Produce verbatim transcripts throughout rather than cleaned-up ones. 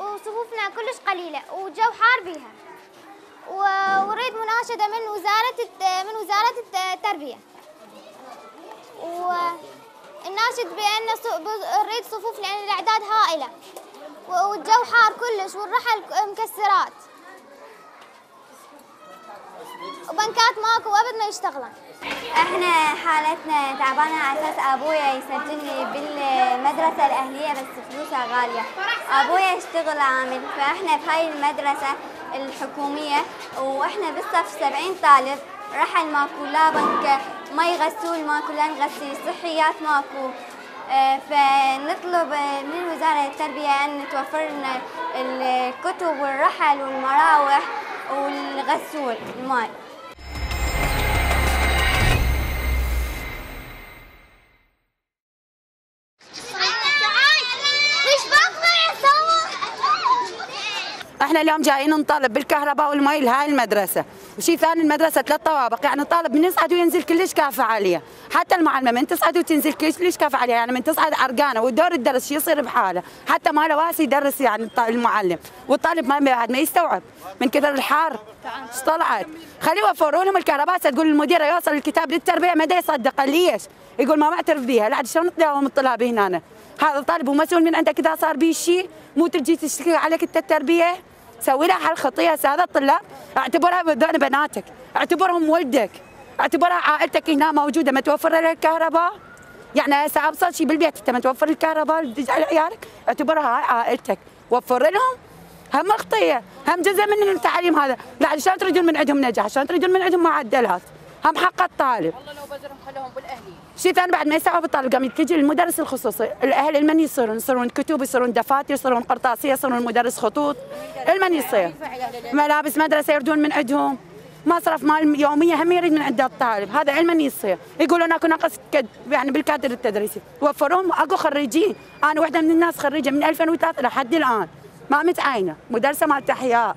وصفوفنا كلش قليلة وجو حار بيها. وأريد مناشدة من وزارة من وزارة التربية، والناشد بأن نريد صفوف لأن الأعداد هائلة والجو حار كلش والرحل مكسرات وبنكات ماكو وابد ما يشتغلن. احنا حالتنا تعبانه على اساس ابويا يسجلني بالمدرسه الاهليه بس فلوسها غاليه. ابويا يشتغل عامل، فاحنا بهاي المدرسه الحكوميه واحنا بالصف سبعين طالب، رحل ماكو، لا بنك مي غسول ماكو، لا نغسل، صحيات ماكو. فنطلب من وزاره التربيه ان توفر لنا الكتب والرحل والمراوح والغسول الماء. احنا اليوم جايين نطالب بالكهرباء والمي لهاي المدرسه، وشي ثاني المدرسه ثلاث طوابق، يعني نطالب من يصعد وينزل كلش كافه عاليه، حتى المعلمه من تصعد وتنزل كلش كافه عاليه، يعني من تصعد عرقانه والدور الدرس شو يصير بحاله، حتى ما له واسع يدرس يعني المعلم، والطالب ما بعد ما يستوعب من كثر الحار. ايش طلعت؟ خليه يوفروا لهم الكهرباء، تقول المديره يوصل الكتاب للتربيه ما دا يصدق، ليش؟ يقول ما معترف بيها، لا شلون تداوم الطلاب هنا؟ هذا الطالب هو مسؤول من عندك اذا صار به شيء، مو تجي تشتكي عليك انت التربيه. سوي لها حل خطيه هذا الطلاب، اعتبرها بدون بناتك، اعتبرهم ولدك، اعتبرها عائلتك هنا موجوده، ما توفر لها الكهرباء. يعني هسه ابسط شيء بالبيت انت ما توفر الكهرباء على عيالك، اعتبرها هاي عائلتك، وفر لهم. هم خطيه، هم جزء من التعليم هذا، لا شلون تريدون من عندهم نجاح؟ شلون تريدون من عندهم معدلات؟ هم حق الطالب. والله لو بزرهم خلوهم بالاهلي. شيء ثاني بعد ما يستوعب الطالب قام تجي المدرس الخصوصي، الاهل المن يصيرون؟ يصيرون كتب، يصيرون دفاتر، يصيرون قرطاسيه، يصيرون مدرس خطوط، المن يصير؟ ملابس مدرسه يردون من عندهم، مصرف مال يوميه هم يريد من عند الطالب، هذا علما يصير. يقولون اكو نقص يعني بالكادر التدريسي، وفروهم اكو خريجين، انا وحده من الناس خريجه من ألفين وثلاثة لحد الان ما متعينه، مدرسه مالت احياء.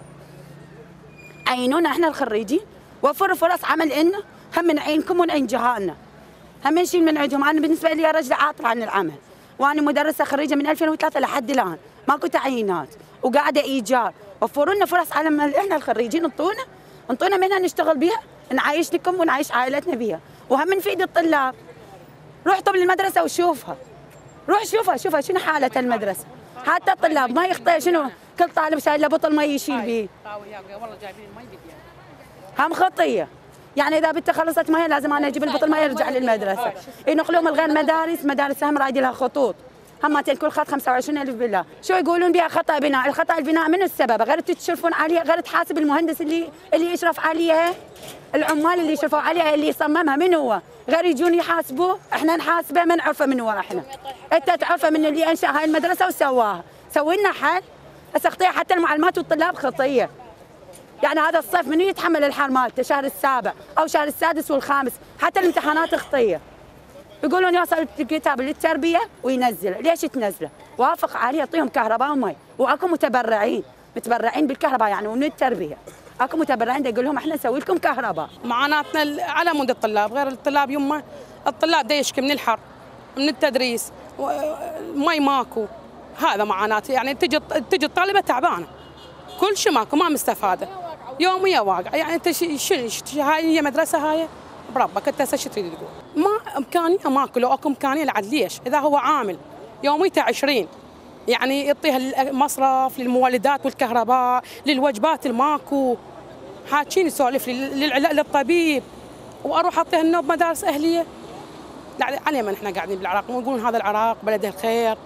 عينونا احنا الخريجين، وفروا فرص عمل لنا، هم نعينكم ونعين جهالنا. هم نشيل من عندهم، انا بالنسبه لي رجل عاطل عن العمل، وانا مدرسه خريجه من ألفين وثلاثة لحد الان، ماكو تعيينات وقاعده ايجار، وفروا لنا فرص على احنا الخريجين، انطونا انطونا منها نشتغل بها، نعايش لكم ونعيش عائلتنا بها، وهم نفيد الطلاب. روح طب المدرسه وشوفها، روح شوفها شوفها شنو حاله المدرسه، حتى الطلاب ما يخطئ، شنو كل طالب شايل له بطل مي يشيل به. والله جايبين المي هم خطيه، يعني اذا بنت خلصت مي لازم انا اجيب البطل ما يرجع للمدرسه، ينقلوهم الغير مدارس، مدارس هم رايدي لها خطوط، هم كل خط خمسة وعشرين ألف بالله، شو يقولون بها خطا بناء، الخطا البناء من السبب؟ غير تشرفون عليها، غير تحاسب المهندس اللي اللي يشرف عليها، العمال اللي يشرفوا عليها اللي يصممها من هو؟ غير يجون يحاسبوه، احنا نحاسبه ما نعرفه من هو احنا. انت تعرفه من اللي انشا هاي المدرسه وسواها، سوي لنا حل. هسه خطيه حتى المعلمات والطلاب خطيه. يعني هذا الصيف منو يتحمل الحال مالته؟ شهر السابع او شهر السادس والخامس، حتى الامتحانات خطيه. يقولون يوصل الكتاب للتربيه وينزله، ليش تنزله؟ وافق عليه يعطيهم كهرباء ومي، واكو متبرعين، متبرعين بالكهرباء يعني ومن التربيه، اكو متبرعين يقول لهم احنا نسوي لكم كهرباء. معاناتنا على مود الطلاب، غير الطلاب يمه الطلاب دا يشكي من الحر، من التدريس، مي ماكو، هذا معاناتي، يعني تجي تجي الطالبه تعبانه، كل شيء ماكو، ما مستفاده، يوميه واقع، يعني انت شنو هاي هي مدرسه هاي؟ بربك انت هسه شو تريد تقول؟ ما امكانيه ماكو، لو اكو امكانيه لعد ليش؟ اذا هو عامل يوميته عشرين، يعني يعطيها المصرف للمولدات والكهرباء، للوجبات الماكو، حاكيني سولف للطبيب، واروح اعطيها النوب مدارس اهليه. لا على من احنا قاعدين بالعراق ونقولون هذا العراق بلد الخير،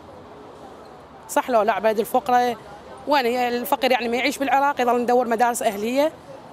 صح لو لا بلد الفقراء، وين الفقير يعني ما يعيش بالعراق يظل ندور مدارس اهليه؟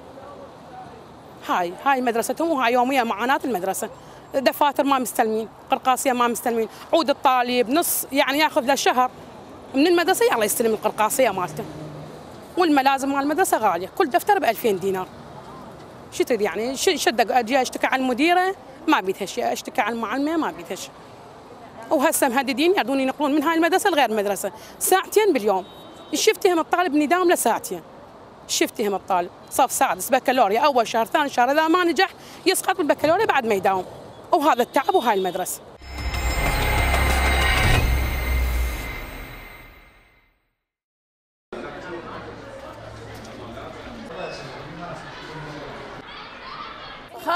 هاي هاي مدرستهم وهاي يوميه معاناه المدرسه، دفاتر ما مستلمين، قرقاسيه ما مستلمين، عود الطالب نص يعني ياخذ له شهر من المدرسه يلا يستلم القرقاسيه مالته، والملازم مال المدرسه غاليه، كل دفتر ب ألفين دينار. شو تريد يعني؟ شد اجي اشتكي على المديره ما بيدها شيء، اشتكي على المعلمه ما بيدها شيء. وهسه مهددين يردون ينقلون من هاي المدرسه لغير المدرسه، ساعتين باليوم، الشفتهم الطالب نداوم لساعتين. شفتهم الطالب صف سادس بكالوريا اول شهر ثاني شهر، اذا ما نجح يسقط بالبكالوريا بعد ما يداوم، وهذا التعب وهاي المدرسه.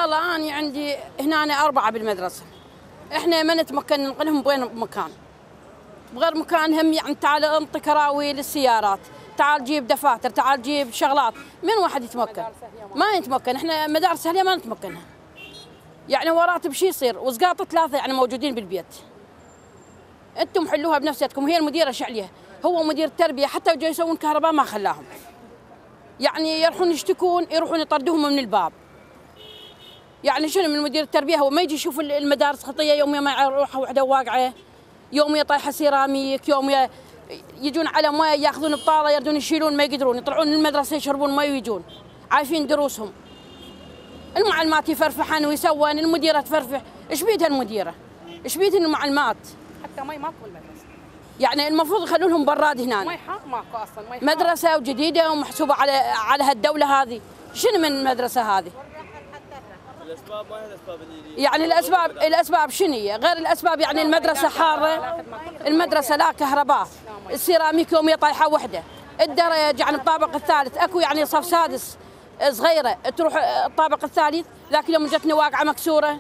الله أنا عندي هنا أنا أربعة بالمدرسة. إحنا ما نتمكن ننقلهم بوين مكان. بغير مكان هم يعني تعال انطي كراوي للسيارات، تعال جيب دفاتر، تعال جيب شغلات، من واحد يتمكن؟ ما يتمكن، احنا مدارس اهليه ما نتمكنها. يعني وراتب شي يصير وسقاطه ثلاثه يعني موجودين بالبيت. انتم حلوها بنفسكم، هي المديره شعليه، هو مدير التربيه حتى يجوا يسوون كهرباء ما خلاهم. يعني يروحون يشتكون يروحون يطردوهم من الباب. يعني شنو من مدير التربيه هو ما يجي يشوف المدارس خطيه يوم ما يروح وحده واقعه، يوم طايحه سيراميك، يوم يجون على مويه ياخذون بطاله يردون يشيلون ما يقدرون، يطلعون من المدرسه يشربون مي ويجون عايفين دروسهم. المعلمات يفرفحن ويسوون، المديره تفرفح، ايش بيدها المديره؟ ايش بيدها المعلمات؟ حتى مي ماكو بالمدرسه. يعني المفروض يخلون لهم براد هنا. مي حق ماكو اصلا، مي حق. مدرسه وجديده ومحسوبه على على هالدوله هذه، شنو من المدرسه هذه؟ الاسباب ما هي الاسباب اللي يعني الاسباب الاسباب شنو هي؟ غير الاسباب يعني المدرسه حاره، المدرسه لا كهرباء، السيراميك يوميه طايحه وحده، الدرج يعني الطابق الثالث اكو يعني صف سادس صغيره تروح الطابق الثالث، ذاك اليوم جتني واقعه مكسوره.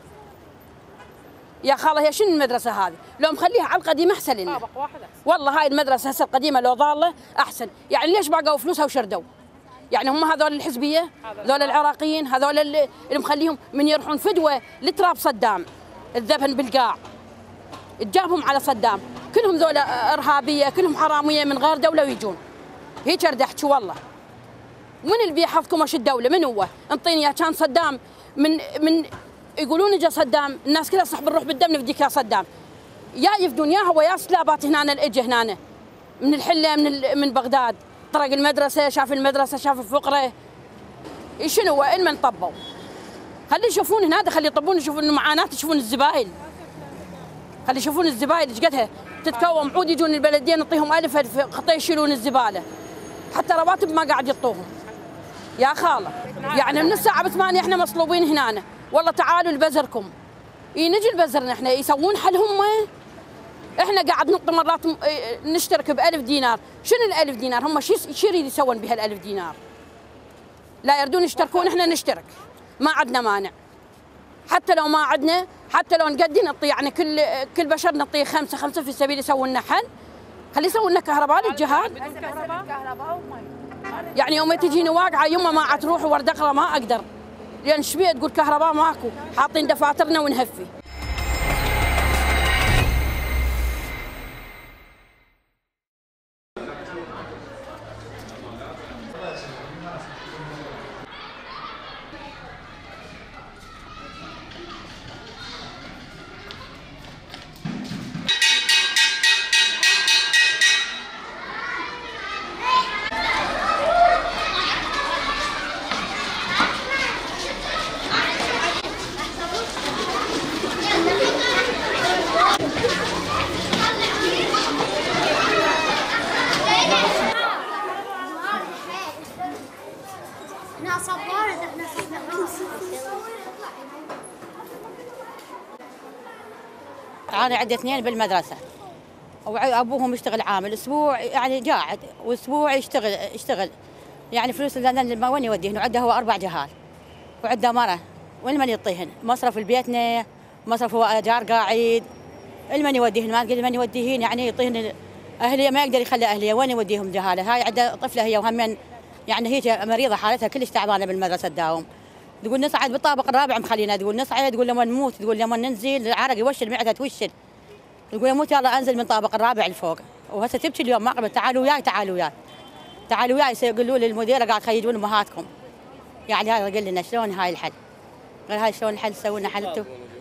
يا خاله هي شنو المدرسه هذه؟ لو مخليها على القديمه احسن لنا. طابق واحد احسن. والله هاي المدرسه هسه القديمه لو ضاله احسن، يعني ليش باقوا فلوسها وشردوا؟ يعني هم هذول الحزبيه، هذول العراقيين، هذول اللي مخليهم من يروحون فدوه لتراب صدام، الذبن بالقاع. تجابهم على صدام، كلهم ذولا ارهابيه، كلهم حراميه من غير دوله ويجون. هيك اردحت والله. من اللي بيحفظكم ايش الدوله؟ من هو؟ انطيني اياه كان صدام من من يقولون اجى صدام، الناس كلها صح بنروح بالدم نفديك يا صدام. يا يفدون يا هو يا سلابات هنا الاجى هنا من الحله من من بغداد، طرق المدرسه، شاف المدرسه، شاف الفقره. شنو هو؟ ان من طبوا. خلي يشوفون هنا، خلي يطبون يشوفون المعاناه، يشوفون الزباين. خلي يشوفون الزباين ايش قدها تتكوم، عود يجون البلديه نعطيهم ألف ألف قطع يشيلون الزباله. حتى رواتب ما قاعد يعطوهم. يا خاله يعني من الساعه بثمانية احنا مصلوبين هنا، والله تعالوا لبزركم. اي نجي لبزرنا احنا يسوون حلهم. احنا قاعد نعطي مرات نشترك بألف دينار، شنو الألف دينار؟ هم شو يريد يسوون بها الألف دينار؟ لا يردون يشتركون، احنا نشترك ما عندنا مانع. حتى لو ما عندنا، حتى لو نقدي نعطي يعني كل كل بشر نعطيه خمسه خمسه في سبيل يسوون لنا حل، خلي يسوون لنا كهرباء للجهاد. يعني يوم تجيني واقعه يمه ما عاد تروح وردقره ما اقدر، لان شبيه تقول كهرباء ماكو، حاطين دفاترنا ونهفي. أنا عندي اثنين بالمدرسة وأبوهم يشتغل عامل، أسبوع يعني قاعد وأسبوع يشتغل يشتغل يعني فلوس اللي وين يوديهن، وعنده هو أربع جهال وعنده مرة، وين من يعطيهن؟ مصرف البيتنا، مصرف هو جار قاعد، المن يوديهن؟ ما قال من يوديهن يعني يعطيهن أهلية، ما يقدر يخلي أهلية، وين يوديهم جهالة؟ هاي عندها طفلة هي وهم يعني هي مريضة حالتها كلش تعبانة بالمدرسة تداوم. تقول نصعد بالطابق الرابع مخلينا، تقول نصعد، تقول لما نموت، تقول لما ننزل العرق يوشل معدها توشل، تقول يموت يلا انزل من الطابق الرابع لفوق. وهسه تبكي اليوم ما قبل، تعالوا وياي تعالوا وياي تعالوا وياي، يقولوا لي المديره قاعد تخيجون امهاتكم. يعني هذا قال لنا شلون هاي الحل؟ غير هاي شلون الحل تسوي لنا حل؟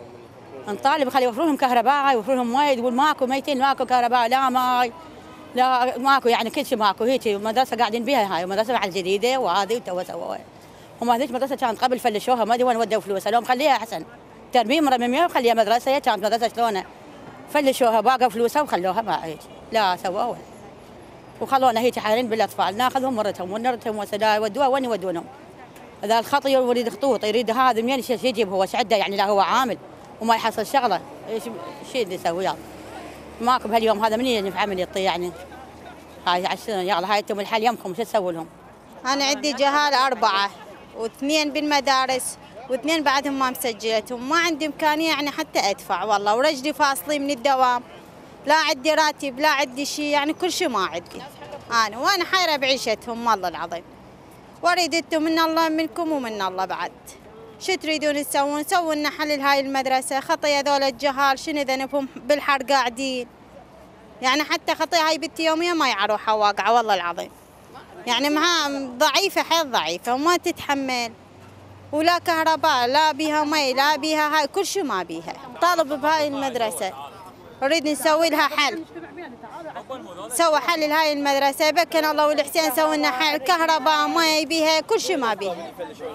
نطالب خلي يوفروا لهم كهرباء، يوفروا لهم مي، تقول ماكو ميتين، ماكو كهرباء، لا ماي لا ماكو، يعني كل شيء ماكو. هيك المدرسه قاعدين بها، هاي مدرسه بعد جديده وهذه وتو سووها. هم هذيك مدرسه كانت قبل فلشوها، ما ادري وين ودوا فلوسها، لو مخليها احسن ترميم رميميه وخليها مدرسه. هي كانت مدرسه شلونها فلشوها باقوا فلوسها وخلوها ما هيك، لا سووها وخلونا هيك حالين بالاطفال، ناخذهم مرتهم ونرتهم وسدا يودوها وين يودونهم. اذا الخطي يريد خطوط يريد هذا منين يجيب هو ايش عنده؟ يعني لا هو عامل وما يحصل شغله، ايش شيء اللي يسوي؟ يلا ماكو بهاليوم هذا منين ينفع عمل يعطي يعني؟ هاي عشان يلا هاي انتم الحل يمكم شو تسوي لهم؟ انا عندي جهال اربعه واثنين بالمدارس واثنين بعدهم ما مسجلتهم، ما عندي إمكانية يعني حتى أدفع والله، ورجلي فاصلي من الدوام، لا عندي راتب لا عندي شيء، يعني كل شيء ما عندي أنا، وأنا حيرة بعيشتهم والله العظيم. وأريد أنتم من الله منكم ومن الله بعد، شو تريدون تسوون؟ سووا لنا حل لهاي المدرسة، خطية ذول الجهال شنو ذنبهم بالحر قاعدين، يعني حتى خطية هاي بنت يومية ما يعروها واقعة والله العظيم، يعني معها ضعيفة حيل ضعيفة وما تتحمل، ولا كهرباء لا بيها مي لا بيها هاي كل شيء ما بيها. طالب بهاي المدرسة نريد نسوي لها حل، سوى حل لهاي المدرسة بكن الله والحسين، سووا لنا حل كهرباء مي بيها كل شيء ما بيها.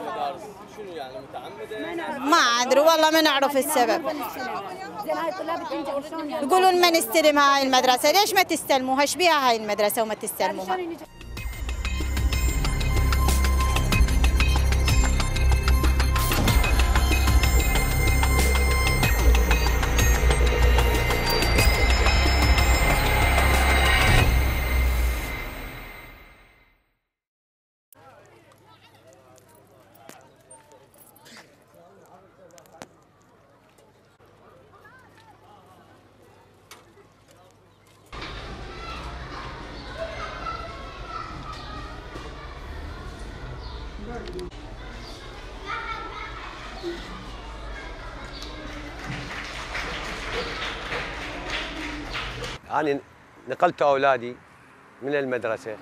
ما أدري والله ما نعرف السبب. يقولون ما نستلم هاي المدرسة، ليش ما تستلموها؟ ايش بيها هاي المدرسة وما تستلموها؟ أنا نقلت أولادي من المدرسة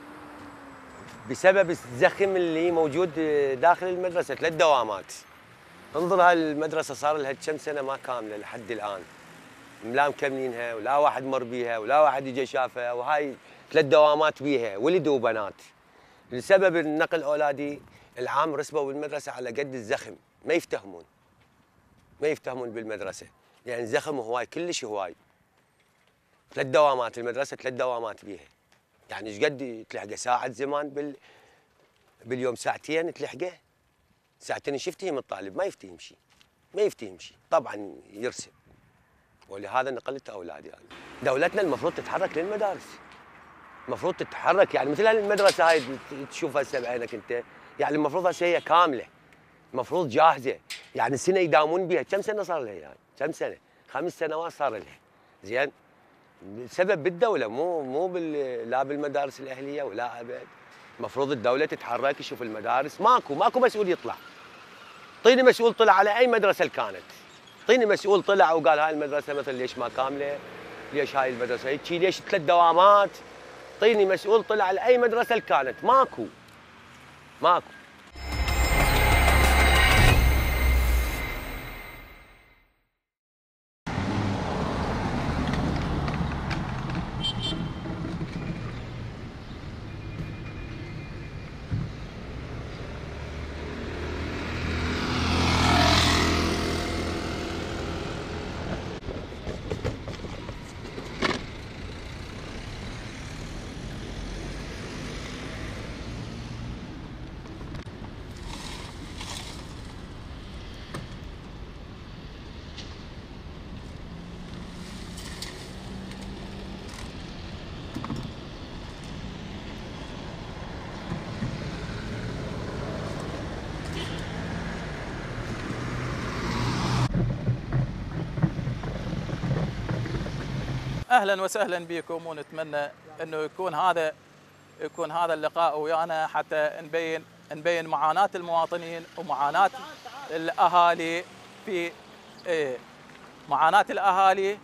بسبب الزخم اللي موجود داخل المدرسة، ثلاث دوامات. انظر هاي المدرسة صار لها كم سنة ما كاملة لحد الآن، لا مكملينها ولا واحد مر بيها ولا واحد يجي شافها، وهاي ثلاث دوامات بيها ولد وبنات. لسبب النقل أولادي العام رسبوا بالمدرسة على قد الزخم، ما يفتهمون ما يفتهمون بالمدرسة، يعني زخم هواي كلش هواي. ثلاث دوامات المدرسة، ثلاث دوامات بيها، يعني ايش قد تلحقه؟ ساعة زمان بال باليوم ساعتين تلحقه، ساعتين شفتهم الطالب ما يفتهم شيء، ما يفتهم شيء، طبعا يرسب. ولهذا نقلت اولادي يعني. دولتنا المفروض تتحرك للمدارس، المفروض تتحرك، يعني مثل المدرسة هاي تشوفها هسه بعينك انت، يعني المفروض هسه هي كاملة، المفروض جاهزة، يعني سنة يداومون بها، كم سنة صار لها يعني؟ كم سنة؟ خمس سنوات صار لها، زين؟ السبب بالدولة مو مو بال لا بالمدارس الأهلية ولا أبد. المفروض الدولة تتحرك تشوف المدارس، ماكو ماكو مسؤول يطلع. طيني مسؤول طلع على أي مدرسة كانت. طيني مسؤول طلع وقال هاي المدرسة مثلا ليش ما كاملة؟ ليش هاي المدرسة هيك؟ ليش ثلاث دوامات؟ طيني مسؤول طلع على أي مدرسة كانت، ماكو. ماكو. اهلا وسهلا بكم، ونتمنى انه يكون هذا يكون هذا اللقاء ويانا حتى نبين نبين معاناة المواطنين ومعاناة الاهالي في إيه معاناة الاهالي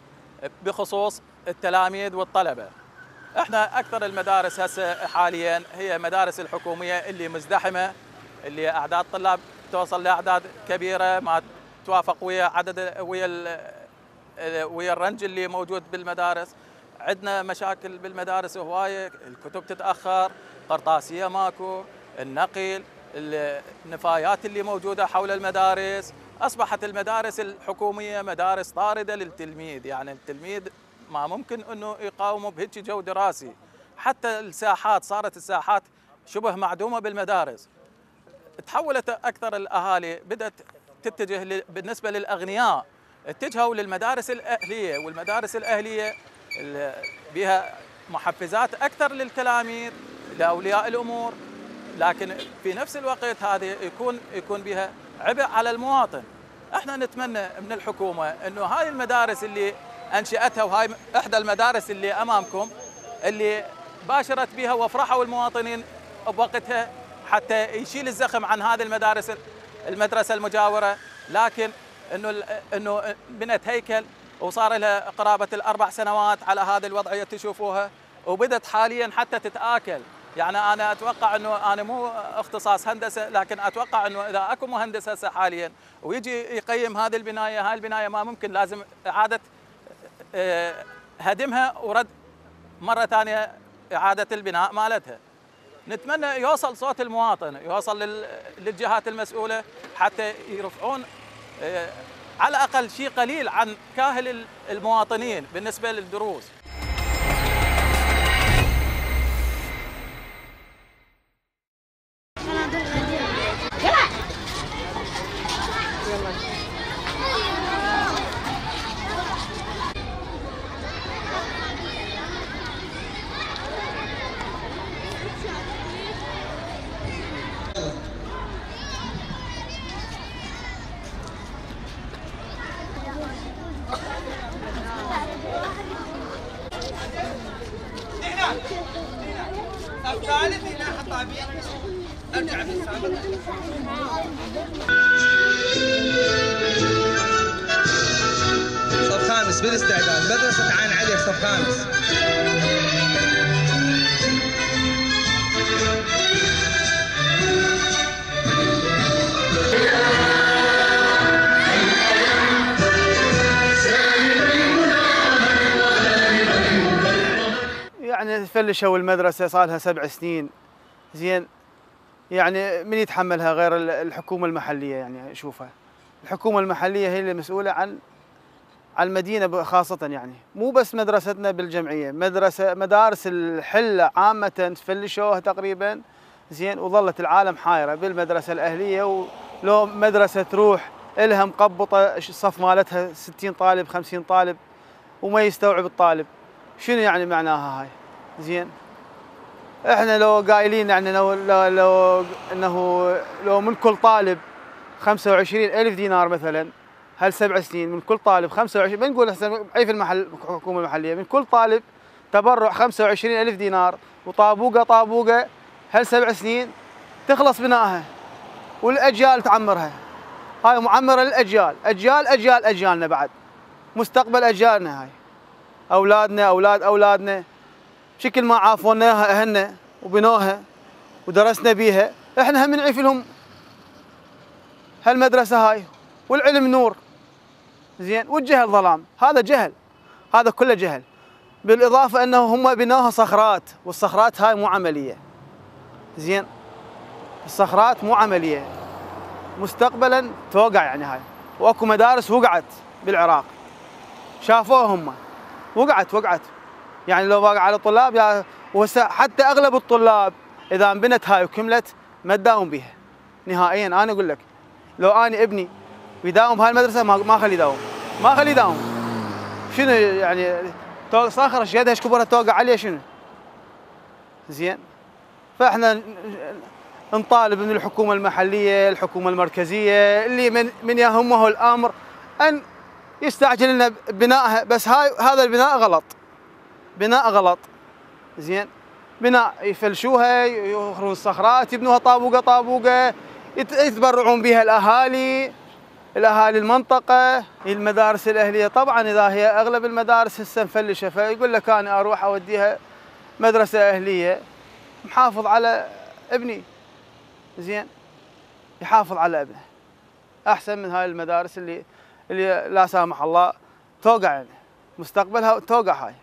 بخصوص التلاميذ والطلبة. احنا اكثر المدارس هسه حاليا هي مدارس الحكومية اللي مزدحمة، اللي اعداد طلاب توصل لاعداد كبيرة ما توافق ويا عدد ويا ويا الرنج اللي موجود بالمدارس. عندنا مشاكل بالمدارس هوايه، الكتب تتاخر، قرطاسيه ماكو، النقل، النفايات اللي موجوده حول المدارس. اصبحت المدارس الحكوميه مدارس طارده للتلميذ، يعني التلميذ ما ممكن انه يقاومه بهيك جو دراسي. حتى الساحات صارت الساحات شبه معدومه بالمدارس. تحولت اكثر الاهالي بدات تتجه بالنسبه للاغنياء اتجهوا للمدارس الأهلية، والمدارس الأهلية بها محفزات أكثر للتلاميذ لأولياء الأمور، لكن في نفس الوقت هذه يكون يكون بها عبء على المواطن. احنا نتمنى من الحكومه انه هاي المدارس اللي انشاتها، وهاي احدى المدارس اللي امامكم اللي باشرت بها وافرحوا المواطنين بوقتها حتى يشيل الزخم عن هذه المدارس المدرسه المجاوره، لكن انه انه بنت هيكل وصار لها قرابه الاربع سنوات على هذه الوضعيه تشوفوها، وبدت حاليا حتى تتاكل. يعني انا اتوقع انه انا مو اختصاص هندسه، لكن اتوقع انه اذا اكو مهندس هسه حاليا ويجي يقيم هذه البنايه، هاي البنايه ما ممكن، لازم اعاده هدمها ورد مره ثانيه اعاده البناء مالتها. نتمنى يوصل صوت المواطن، يوصل للجهات المسؤوله حتى يرفعون على الاقل شيء قليل عن كاهل المواطنين بالنسبه للدروس. الثالث هنا حطابين ارجع في السابق. صف خامس بالاستعداد، مدرسة عين علي صف خامس. يعني فلشوا المدرسة صار لها سبع سنين، زين يعني من يتحملها غير الحكومة المحلية؟ يعني شوفها، الحكومة المحلية هي اللي مسؤولة عن عن المدينة خاصة، يعني مو بس مدرستنا بالجمعية، مدرسة مدارس الحلة عامة فلشوها تقريبا، زين وظلت العالم حايرة بالمدرسة الأهلية، ولو مدرسة تروح إلها مقبطة الصف مالتها ستين طالب خمسين طالب وما يستوعب الطالب، شنو يعني معناها هاي؟ زين احنا لو قايلين يعني لو لو, لو انه لو من كل طالب خمسة وعشرين ألف دينار مثلا هالسبع سنين، من كل طالب خمسة وعشرين، بنقول هسه اي في المحل الحكومه المحليه، من كل طالب تبرع خمسة وعشرين ألف دينار وطابوقه طابوقه هالسبع سنين تخلص بنائها والاجيال تعمرها. هاي معمره للاجيال، اجيال اجيال اجيالنا بعد، مستقبل اجيالنا، هاي اولادنا اولاد اولادنا، بشكل ما عافوناها اهلنا وبنوها ودرسنا بيها، احنا هم نعيف لهم هالمدرسه هاي، والعلم نور، زين والجهل ظلام. هذا جهل، هذا كله جهل، بالاضافه انه هم بنوها صخرات، والصخرات هاي مو عمليه، زين الصخرات مو عمليه، مستقبلا توقع يعني هاي. واكو مدارس وقعت بالعراق شافوها هم، وقعت وقعت يعني لو واقع على الطلاب يا وهسه حتى اغلب الطلاب اذا انبنت هاي وكملت ما تداوم بيها نهائيا. انا اقول لك لو اني ابني بيداوم بهاي المدرسه ما ما اخليه يداوم، ما اخليه يداوم. شنو يعني صخره ايش قدها ايش كبرها توقع عليه شنو؟ زين فاحنا نطالب من الحكومه المحليه، الحكومه المركزيه، اللي من من يهمه الامر ان يستعجل لنا بنائها، بس هاي هذا البناء غلط، بناء غلط، زين بناء يفلشوها يخرون الصخرات يبنوها طابوقه طابوقه يتبرعون بها الاهالي، الاهالي المنطقه، المدارس الاهليه. طبعا اذا هي اغلب المدارس هسه مفلشه، فيقول لك انا اروح اوديها مدرسه اهليه محافظ على ابني، زين يحافظ على ابنه احسن من هاي المدارس اللي اللي لا سامح الله توقع يعني مستقبلها توقع هاي.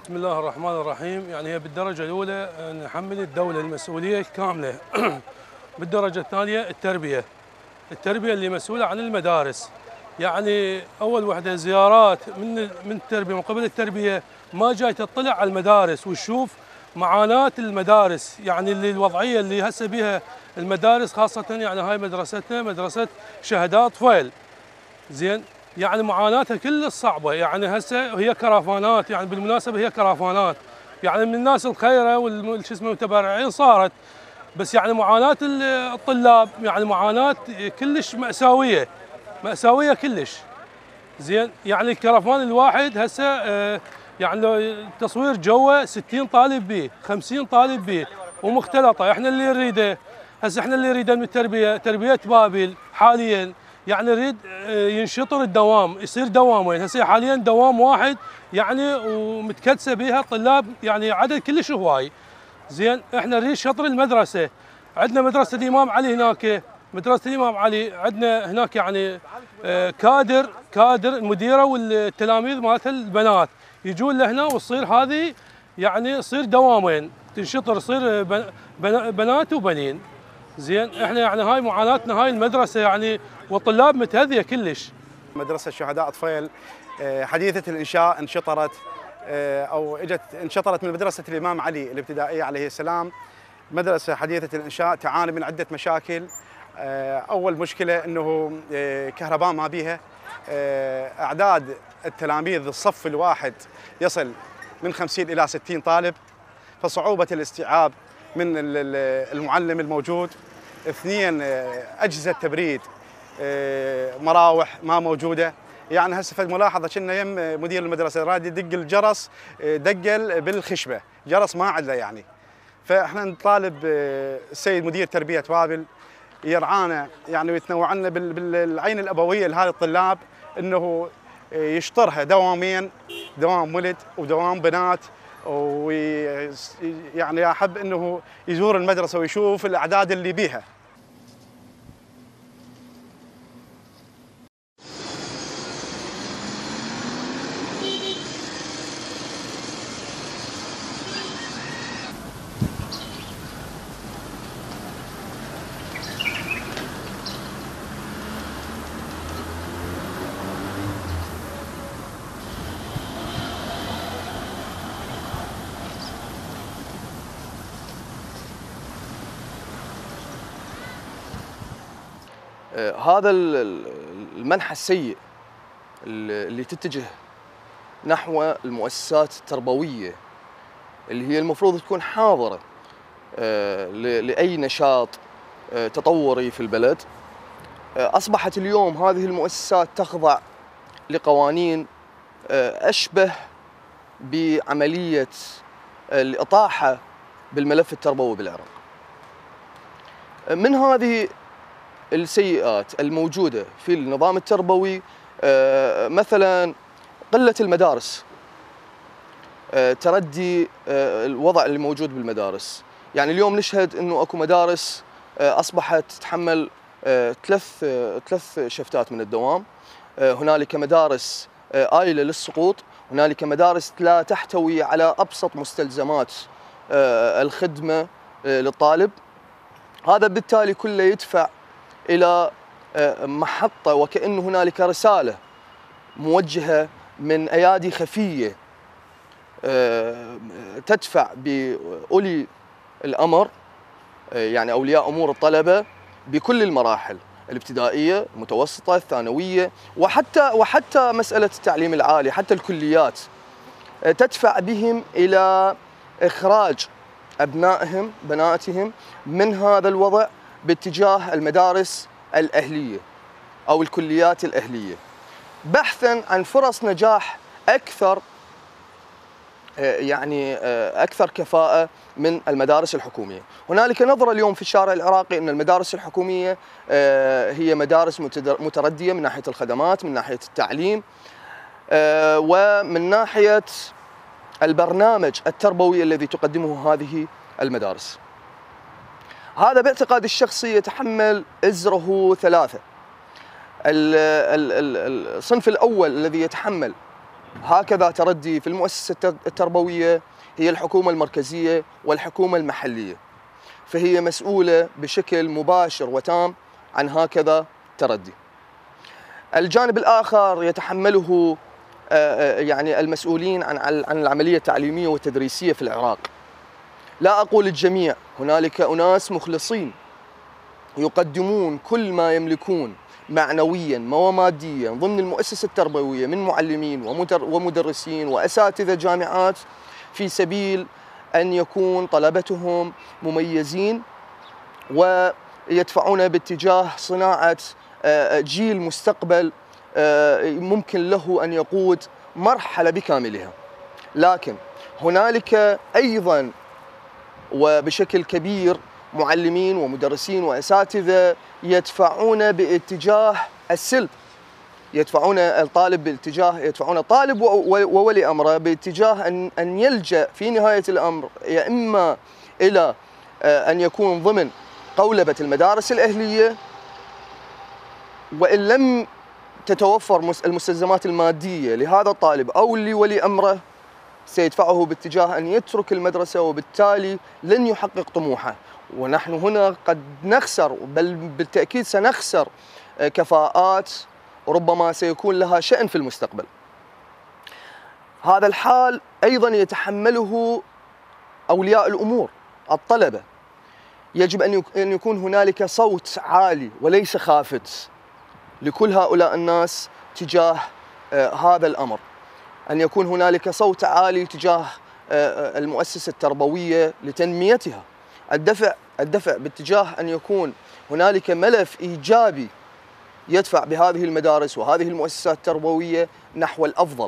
بسم الله الرحمن الرحيم. يعني هي بالدرجة الأولى نحمل الدولة المسؤولية الكاملة. بالدرجة الثانية التربية. التربية اللي مسؤولة عن المدارس. يعني أول وحدة زيارات من من التربية، من قبل التربية ما جاي تطلع على المدارس وتشوف معاناة المدارس، يعني اللي الوضعية اللي هسه بها المدارس، خاصة يعني هاي مدرستنا مدرسة شهداء طفيل. زين، يعني معاناتها كل صعبة. يعني هسه هي كرفانات، يعني بالمناسبة هي كرفانات، يعني من الناس الخيرة والش اسمه المتبرعين صارت، بس يعني معاناة الطلاب يعني معاناة كلش مأساوية، مأساوية كلش. زين، يعني الكرفان الواحد هسه آه يعني لو تصوير جوه ستين طالب بيه، خمسين طالب بيه ومختلطة. احنا اللي نريده هسه، احنا اللي نريده من التربية، تربية بابل حاليا يعني نريد ينشطر الدوام، يصير دوامين. هسه حاليا دوام واحد يعني ومتكدسه بها طلاب، يعني عدد كلش هواي. زين، احنا نريد شطر المدرسه. عندنا مدرسه الامام علي هناك، مدرسه الامام علي عندنا هناك يعني كادر كادر المديره والتلاميذ مالتها البنات يجون لهنا وتصير هذه يعني يصير دوامين، تنشطر يصير بنات وبنين. زين، احنا يعني هاي معاناتنا هاي المدرسه يعني، والطلاب متهذيه كلش. مدرسه شهداء طفيل حديثه الانشاء، انشطرت او اجت انشطرت من مدرسه الامام علي الابتدائيه عليه السلام. مدرسه حديثه الانشاء تعاني من عده مشاكل. اول مشكله انه كهرباء ما بيها، اعداد التلاميذ الصف الواحد يصل من خمسين الى ستين طالب، فصعوبه الاستيعاب من المعلم الموجود. اثنين، اجهزه تبريد مراوح ما موجوده. يعني هسه فد ملاحظه كنا يم مدير المدرسه راد يدق الجرس، دقل بالخشبه، جرس ما عندنا يعني. فاحنا نطالب السيد مدير تربيه بابل يرعانا يعني ويتنوع لنا بالعين الابويه لهذه الطلاب، انه يشطرها دوامين، دوام ولد ودوام بنات، ويعني احب انه يزور المدرسه ويشوف الاعداد اللي بيها. هذا المنحى السيء اللي تتجه نحو المؤسسات التربوية اللي هي المفروض تكون حاضرة لأي نشاط تطوري في البلد، أصبحت اليوم هذه المؤسسات تخضع لقوانين أشبه بعملية الإطاحة بالملف التربوي بالعراق. من هذه السيئات الموجودة في النظام التربوي مثلا قلة المدارس، تردي الوضع اللي موجود بالمدارس. يعني اليوم نشهد انه اكو مدارس اصبحت تتحمل ثلاث ثلاث شفتات من الدوام، هنالك مدارس آيلة للسقوط، هنالك مدارس لا تحتوي على ابسط مستلزمات الخدمة للطالب. هذا بالتالي كله يدفع إلى محطة وكأن هنالك رسالة موجهة من أيادي خفية تدفع بأولي الأمر، يعني أولياء أمور الطلبة بكل المراحل الابتدائية، المتوسطة، الثانوية، وحتى وحتى مسألة التعليم العالي، حتى الكليات، تدفع بهم إلى إخراج أبنائهم بناتهم من هذا الوضع باتجاه المدارس الأهلية أو الكليات الأهلية، بحثاً عن فرص نجاح أكثر، يعني أكثر كفاءة من المدارس الحكومية. هنالك نظرة اليوم في الشارع العراقي أن المدارس الحكومية هي مدارس متردية من ناحية الخدمات، من ناحية التعليم، ومن ناحية البرنامج التربوي الذي تقدمه هذه المدارس. هذا باعتقادي الشخصي يتحمل إزره ثلاثة. الصنف الأول الذي يتحمل هكذا تردي في المؤسسة التربوية هي الحكومة المركزية والحكومة المحلية، فهي مسؤولة بشكل مباشر وتام عن هكذا تردي. الجانب الآخر يتحمله يعني المسؤولين عن عن العملية التعليمية والتدريسية في العراق. لا أقول الجميع، هنالك أناس مخلصين يقدمون كل ما يملكون معنويا وماديا ضمن المؤسسة التربوية من معلمين ومدرسين وأساتذة جامعات في سبيل أن يكون طلبتهم مميزين ويدفعون باتجاه صناعة جيل مستقبل ممكن له أن يقود مرحلة بكاملها. لكن هنالك أيضا وبشكل كبير معلمين ومدرسين وأساتذة يدفعون باتجاه السلب، يدفعون الطالب باتجاه يدفعون الطالب وولي أمره باتجاه أن أن يلجأ في نهاية الأمر يا إما إلى أن يكون ضمن قولبة المدارس الأهلية، وإن لم تتوفر المستلزمات المادية لهذا الطالب أو لولي أمره سيدفعه باتجاه أن يترك المدرسة، وبالتالي لن يحقق طموحه. ونحن هنا قد نخسر، بل بالتأكيد سنخسر كفاءات ربما سيكون لها شأن في المستقبل. هذا الحال أيضا يتحمله أولياء الأمور، الطلبة. يجب أن يكون هنالك صوت عالي وليس خافت لكل هؤلاء الناس تجاه هذا الأمر، أن يكون هنالك صوت عالي تجاه المؤسسة التربوية لتنميتها، الدفع الدفع باتجاه أن يكون هنالك ملف إيجابي يدفع بهذه المدارس وهذه المؤسسات التربوية نحو الأفضل.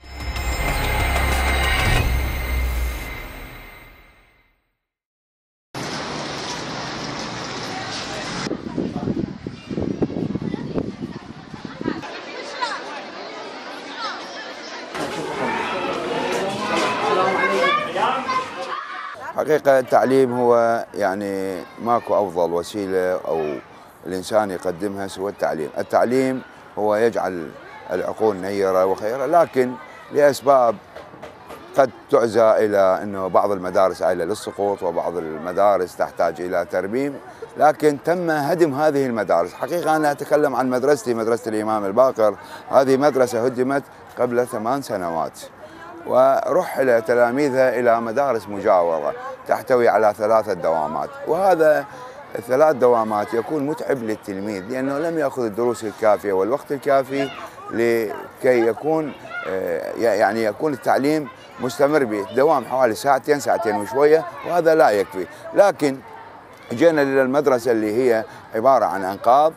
حقيقة التعليم هو يعني ماكو أفضل وسيلة أو الإنسان يقدمها سوى التعليم. التعليم هو يجعل العقول نيرة وخيرة، لكن لأسباب قد تعزى إلى أنه بعض المدارس عائلة للسقوط وبعض المدارس تحتاج إلى ترميم، لكن تم هدم هذه المدارس. حقيقة أنا أتكلم عن مدرستي، مدرسة الإمام الباقر. هذه مدرسة هدمت قبل ثمان سنوات ورحل تلاميذها إلى مدارس مجاورة تحتوي على ثلاثة دوامات، وهذا الثلاث دوامات يكون متعب للتلميذ لأنه لم يأخذ الدروس الكافية والوقت الكافي لكي يكون يعني يكون التعليم مستمر بدوام حوالي ساعتين ساعتين وشوية، وهذا لا يكفي. لكن جينا للمدرسة اللي هي عبارة عن أنقاض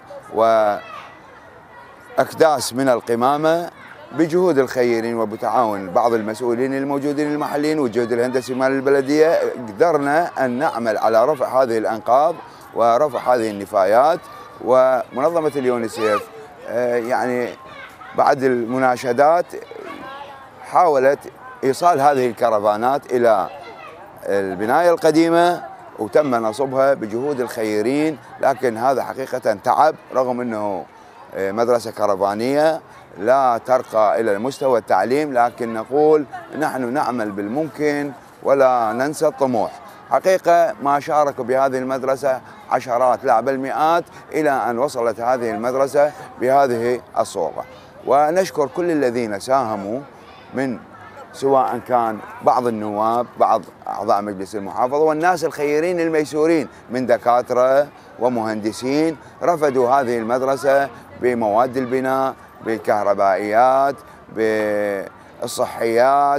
وأكداس من القمامة بجهود الخيرين وبتعاون بعض المسؤولين الموجودين المحليين والجهد الهندسي مال البلدية، قدرنا أن نعمل على رفع هذه الأنقاض ورفع هذه النفايات. ومنظمة اليونيسيف يعني بعد المناشدات حاولت إيصال هذه الكرفانات إلى البناية القديمة وتم نصبها بجهود الخيرين، لكن هذا حقيقة تعب رغم أنه مدرسة كرفانية لا ترقى إلى المستوى التعليم، لكن نقول نحن نعمل بالممكن ولا ننسى الطموح. حقيقة ما شاركوا بهذه المدرسة عشرات لا بل مئات إلى أن وصلت هذه المدرسة بهذه الصورة، ونشكر كل الذين ساهموا من سواء كان بعض النواب، بعض أعضاء مجلس المحافظة والناس الخيرين الميسورين من دكاترة ومهندسين رفدوا هذه المدرسة بمواد البناء، بالكهربائيات، بالصحيات.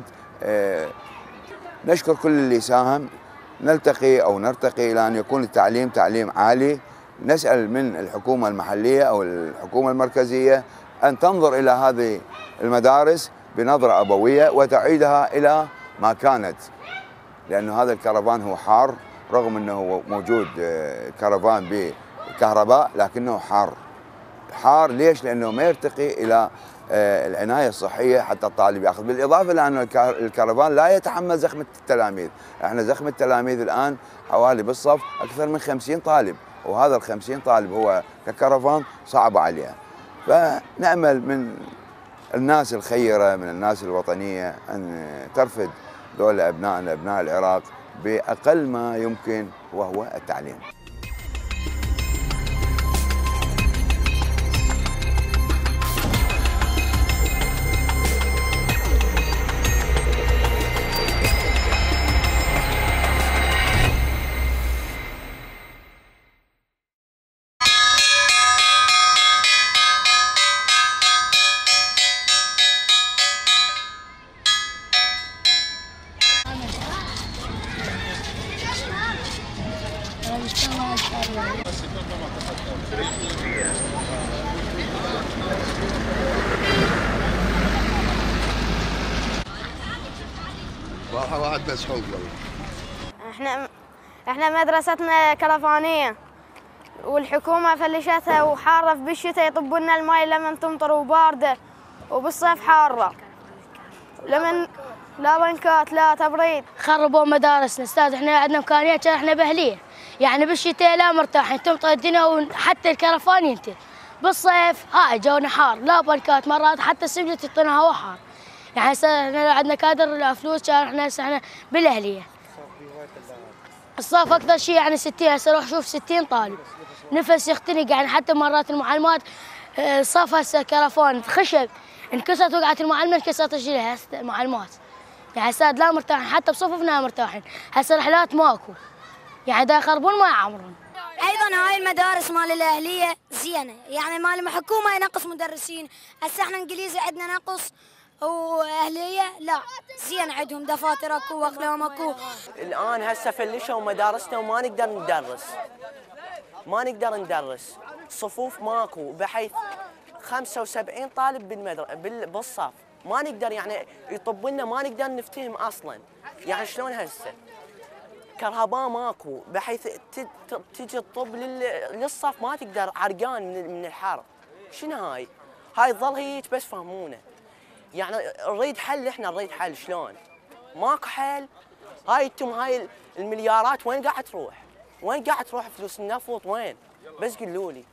نشكر كل اللي ساهم. نلتقي أو نرتقي إلى أن يكون التعليم تعليم عالي. نسأل من الحكومة المحلية أو الحكومة المركزية أن تنظر إلى هذه المدارس بنظرة أبوية وتعيدها إلى ما كانت، لأن هذا الكرفان هو حار رغم أنه موجود كرفان بكهرباء لكنه حار. حار ليش؟ لأنه ما يرتقي إلى العناية الصحية حتى الطالب يأخذ، بالإضافة إلى أن الكرفان لا يتحمل زخمة التلاميذ. احنا زخمة التلاميذ الآن حوالي بالصف أكثر من خمسين طالب، وهذا الخمسين طالب هو ككرفان صعب عليه. فنأمل من الناس الخيرة من الناس الوطنية أن ترفد ذول أبنائنا أبناء العراق بأقل ما يمكن وهو التعليم. واحد واحد بس حوق والله. احنا احنا مدرستنا كرفانيه والحكومه فلشتها وحاره في بالشتاء يطبوا لنا الماي لما تمطر وبارده وبالصيف حاره. لمن لا بنكات لا تبريد. خربوا مدارسنا استاذ، احنا عندنا امكانيات احنا باهليه، يعني بالشتاء لا مرتاحين تمطر الدنيا وحتى الكرفان ينتهي. بالصيف هاي جونا حار لا بنكات، مرات حتى السبله تعطينا هوا حار. يعني هسه احنا عندنا كادر لا فلوس، كان احنا هسه احنا بالاهليه. الصف اكثر شيء يعني ستين، هسه روح شوف ستين طالب نفس يختنق، يعني حتى مرات المعلمات الصف هسه كرفان خشب انكسرت وقعت المعلمه انكسرت رجلها هسه المعلمات. يعني هسه لا مرتاحين حتى بصفوفنا مرتاحين، هسه رحلات ماكو، يعني دا يخربون ما يعمرون. ايضا هاي المدارس مال الاهليه زينه، يعني مال الحكومه ينقص مدرسين، هسه احنا انجليزي عندنا نقص واهليه لا زين عندهم دفاتر اكو واقلام اكو. الان هسه فلشوا مدارسنا وما نقدر ندرس. ما نقدر ندرس، صفوف ماكو بحيث خمسة وسبعين طالب بالمدرسه بالصف، ما نقدر يعني يطب لنا ما نقدر نفتهم اصلا. يعني شلون هسه؟ كهرباء ماكو بحيث تجي تطب للصف ما تقدر، عرقان من الحر. شنو هاي؟ هاي تظل هيك بس فهمونا. يعني نريد حل، احنا نريد حل شلون؟ ماكو حل. هاي انتم هاي المليارات وين قاعد تروح؟ وين قاعد تروح فلوس النفط وين؟ بس قولوا لي.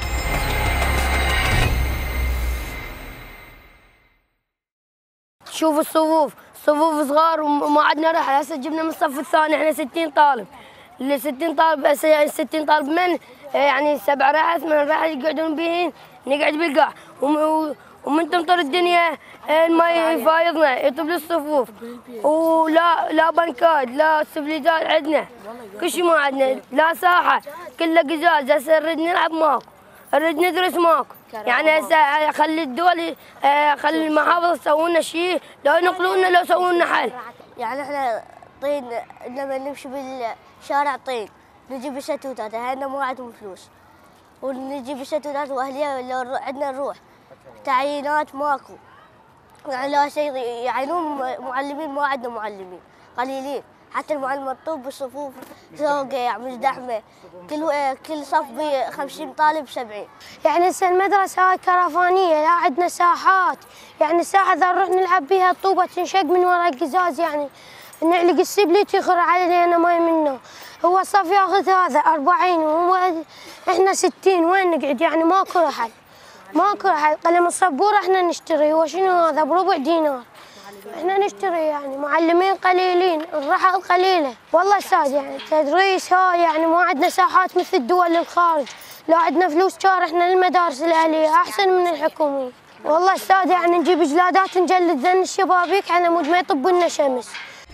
شوف الصفوف، صفوف صغار وما عندنا رحل، هسه جبنا من الصف الثاني احنا ستين طالب، ال ستين طالب هسه يعني ستين طالب من يعني سبع رحل ثمان رحل يقعدون بيهن، نقعد بالقاع ومن تمطر الدنيا الماي يفايضنا يطب للصفوف، ولا لا بنكات لا سفليتات عندنا، كل شيء ما عندنا، لا ساحه كله قزاز. هسه نريد نلعب ماكو، نريد ندرس ماكو، يعني هسه خلي الدول خلي المحافظ يسوون لنا شيء، لو ينقلوا لنا لو يسوون لنا حل. يعني احنا طين لما نمشي بالشارع طين نجيب الشتوتات، اهلنا ما عندهم فلوس ونجيب الشتوتات واهلية لو عندنا نروح. تعيينات ماكو، يعني لا شيء يعينون معلمين، ما عندنا معلمين قليلين، حتى المعلم الطب بالصفوف زوقة مزدحمة، كل كل صف ب خمسين طالب سبعين. يعني هسه المدرسة هاي كرفانية لا عندنا ساحات، يعني الساحة إذا نروح نلعب بها الطوبة تنشق من وراء القزاز، يعني نعلق السبليت يخر علينا ماي منه. هو الصف ياخذ هذا أربعين وهو احنا ستين، وين نقعد؟ يعني ماكو رحل ماكو رحل. قلم الصبورة احنا نشتري، وشنو هذا بربع دينار احنا نشتري، يعني معلمين قليلين، الرحل قليله. والله استاذ يعني التدريس هاي يعني ما عندنا ساحات مثل الدول الخارج، لا عندنا فلوس كار احنا للمدارس الاهليه احسن من الحكوميه. والله استاذ يعني نجيب جلادات نجلد ذن الشبابيك على مود ما يطب لنا شمس.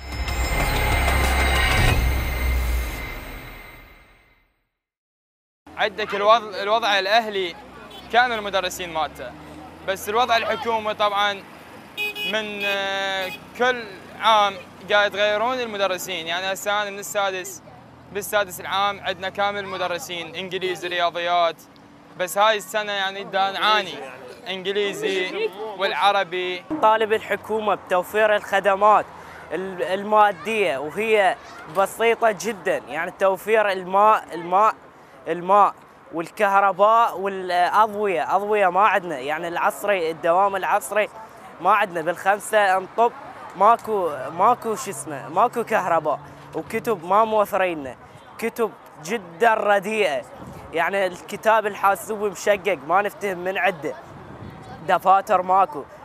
عندك الوضع الوضع الاهلي كانوا المدرسين مالته، بس الوضع الحكومي طبعا من كل عام قاعد يتغيرون المدرسين. يعني هسه انا من السادس بالسادس العام عندنا كامل المدرسين انجليزي رياضيات، بس هاي السنه يعني دا نعاني انجليزي والعربي. طالب الحكومه بتوفير الخدمات الماديه وهي بسيطه جدا، يعني توفير الماء الماء الماء والكهرباء والاضويه، اضويه ما عندنا، يعني العصري الدوام العصري ما عندنا، بالخمسه نطب ماكو ماكو شو اسمه ماكو كهرباء، وكتب ما موفريننا، كتب جدا رديئه، يعني الكتاب الحاسوبي مشقق ما نفتهم من عنده، دفاتر ماكو،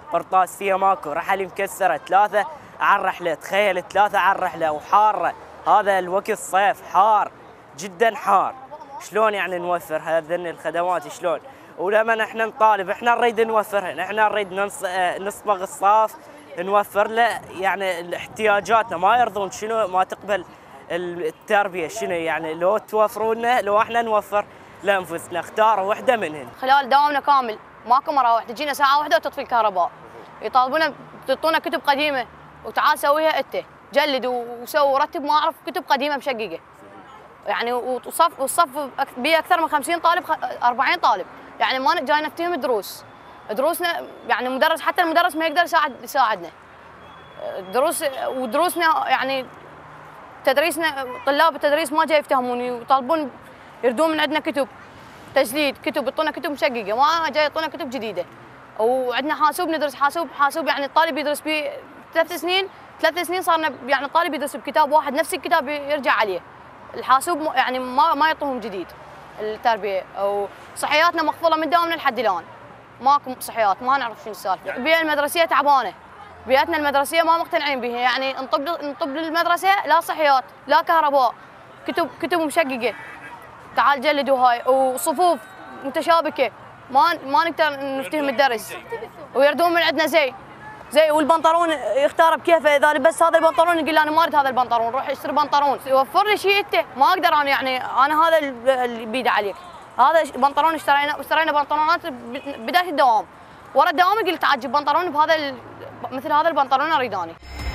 قرطاسيه ماكو، رحل مكسره ثلاثه على الرحله، تخيل ثلاثه على الرحله وحاره، هذا الوقت صيف حار جدا حار، شلون يعني نوفر هذين الخدمات شلون؟ ولما احنا نطالب احنا نريد نوفرهن، احنا نريد نصبغ الصاف نوفر له يعني احتياجاتنا، ما يرضون شنو ما تقبل التربيه شنو يعني لو توفروا لنا لو احنا نوفر لانفسنا اختاروا وحده منهن. خلال دوامنا كامل ماكو مراوح، تجينا ساعه واحده وتطفي الكهرباء، يطالبونا تعطونا كتب قديمه وتعال سويها انت، جلد وسوي ورتب ما اعرف كتب قديمه مشققه. يعني وصف والصف بيه اكثر من خمسين طالب أربعين طالب، يعني ما جاي نفتيهم الدروس. دروسنا يعني مدرس حتى المدرس ما يقدر يساعد يساعدنا. دروس ودروسنا يعني تدريسنا طلاب التدريس ما جاي يفتهمون، يطالبون يردون من عندنا كتب تجليد، كتب يعطونا كتب مشققه، ما جاي يعطونا كتب جديده. وعندنا حاسوب ندرس حاسوب، حاسوب يعني الطالب يدرس به ثلاث سنين، ثلاث سنين صارنا يعني الطالب يدرس بكتاب واحد نفس الكتاب يرجع عليه. الحاسوب يعني ما ما يعطوهم جديد التربيه، او صحياتنا مقفوله من دوامنا لحد الان. ماكو صحيات، ما نعرف شنو السالفه. البيئه المدرسيه تعبانه، بيئتنا المدرسيه ما مقتنعين بها، يعني نطب نطب للمدرسه لا صحيات لا كهرباء، كتب كتب مشققه تعال جلدوا هاي، وصفوف متشابكه ما ما نقدر نفتهم الدرس، ويردون من عندنا زي زي والبنطلون يختار بكيفه، اذا لبس هذا البنطلون يقول لي انا ما اريد هذا البنطلون، روح اشتري بنطلون، وفر لي شيء انت، ما اقدر انا يعني انا هذا اللي بيده عليك. هذا بنطلون اشترينا اشترينا بنطلونات بدايه الدوام، ورا الدوام يقول تعال جيب بنطلون بهذا مثل هذا البنطلون اريد اني.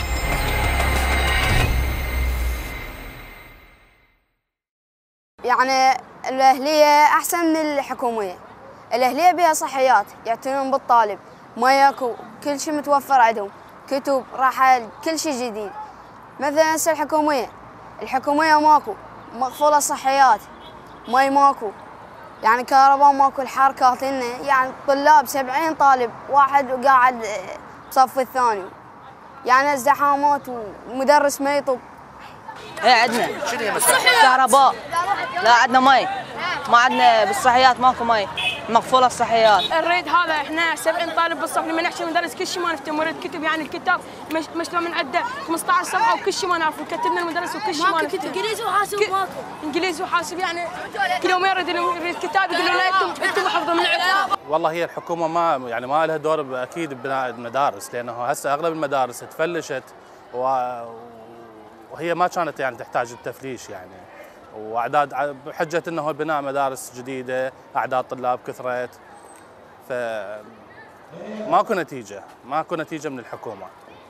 يعني الاهليه احسن من الحكوميه. الاهليه بها صحيات يعتنون بالطالب، ما ياكو كل شيء متوفر عندهم، كتب رحل كل شيء جديد. مثلا هسه الحكوميه الحكوميه ماكو، مقفوله صحيات، ماي ماكو، يعني كهرباء ماكو، الحار كاطلنا، يعني طلاب سبعين طالب واحد قاعد بصف الثاني، يعني ازدحامات ومدرس ما يطب. ايه عندنا كهرباء، لا عندنا مي، ما عندنا بالصحيات ماكو مي، مقفوله الصحيات. نريد هذا احنا سبعين طالب بالصف، لما نحكي المدرس كل شيء ما نفتهم، نريد كتب، يعني الكتاب مش مش لو من عنده خمسة عشر صفحه وكل شيء ما نعرف، كتبنا المدرس وكل شيء ما نفتهم. ماكو انجليزي وحاسب ماكو. انجليزي وحاسب يعني كل يوم يريد يريد كتاب يقولوا لا انتم انتم حفظوا من عندكم. والله هي الحكومه ما يعني ما لها دور اكيد ببناء المدارس، لانه هسه اغلب المدارس تفلشت وهي ما كانت يعني تحتاج التفليش يعني، واعداد بحجه انه بناء مدارس جديده، اعداد طلاب كثرت، ف ماكو نتيجه، ماكو نتيجه من الحكومه.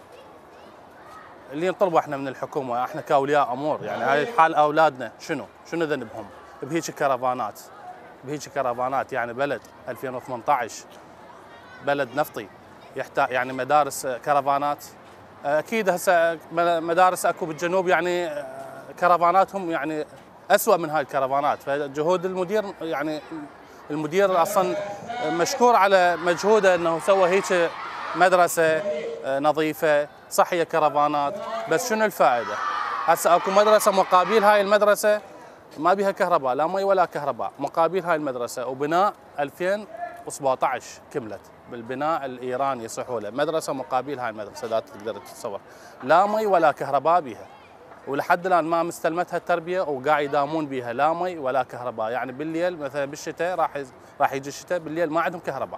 اللي نطلبه احنا من الحكومه احنا كاولياء امور، يعني هاي حال اولادنا شنو؟ شنو ذنبهم؟ بهيك كرفانات، بهيك كرفانات، يعني بلد ألفين وثمانية عشر بلد نفطي يحتاج يعني مدارس كرفانات. اكيد هسه مدارس اكو بالجنوب يعني كرفاناتهم يعني اسوء من هاي الكرفانات، فجهود المدير يعني المدير اصلا مشكور على مجهوده انه سوى هيك مدرسه نظيفه صحيه كرفانات، بس شنو الفائده؟ هسه اكو مدرسه مقابل هاي المدرسه ما بيها كهرباء، لا مي ولا كهرباء، مقابل هاي المدرسه، وبناء ألفين وسبعة عشر كملت بالبناء الايراني صحوا له، مدرسه مقابل هاي المدرسه لا تقدر تتصور، لا مي ولا كهرباء بيها، ولحد الان ما مستلمتها التربيه وقاعد يدامون بيها لا مي ولا كهرباء، يعني بالليل مثلا بالشتاء راح راح يجي الشتاء بالليل ما عندهم كهرباء.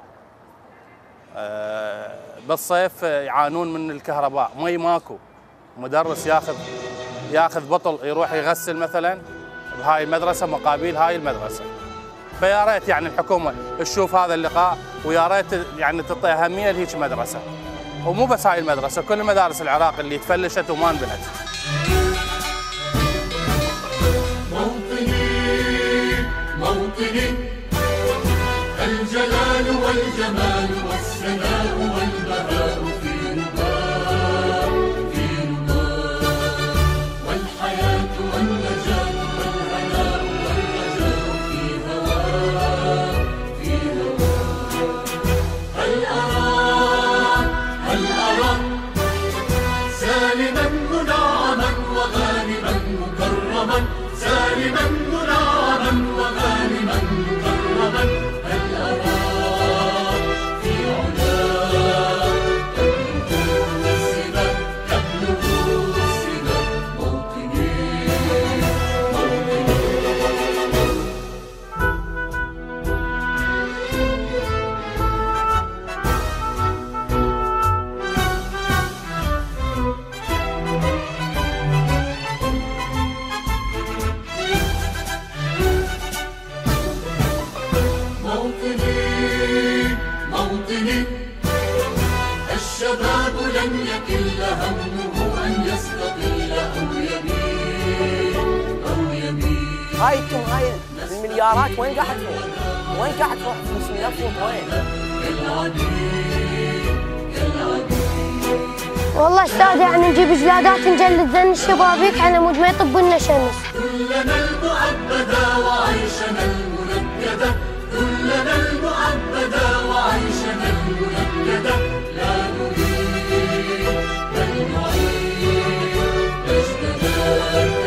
أه بالصيف يعانون من الكهرباء، مي ماكو، مدرس ياخذ ياخذ بطل يروح يغسل مثلا بهاي المدرسه مقابل هاي المدرسه. فيا ريت يعني الحكومه تشوف هذا اللقاء، ويا ريت يعني تعطي اهميه لهيك مدرسه، ومو بس هاي المدرسه، كل مدارس العراق اللي تفلشت وما انبنت. موطني الجلال والجمال والسناء والبهاء في رضاه في رضاه، والحياة والنجاة والهناء والرجاء في هواه في هواه. هل أراك هل أراك سالما منعما وغانما مكرما، سالما منعما وغانما مكرما. هل أراك في علاك الدين. الشباب لن يكل همه أن يستقل أو يميل أو يميل. هاي انتم هاي المليارات وين قاعد تروح؟ وين قاعد تروح فلوس ملفهم وين؟ والله استاذ يعني نجيب جلادات نجلد ذن الشبابيك على مود ما يطب لنا شمس. كلنا المؤبدة وعيشنا المنكدة، كلنا المؤبدة وعيشنا المنكدة، لا نريد بل نعيد مجدنا.